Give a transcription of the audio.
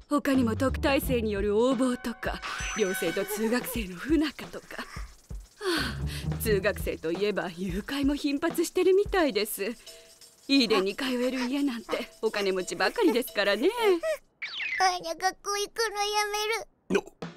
他にも特待生による横暴とか、寮生と通学生の不仲とか、通学生といえば誘拐も頻発してるみたいです。イーデンに通える家なんてお金持ちばかりですからね。 あら、学校行くのやめる。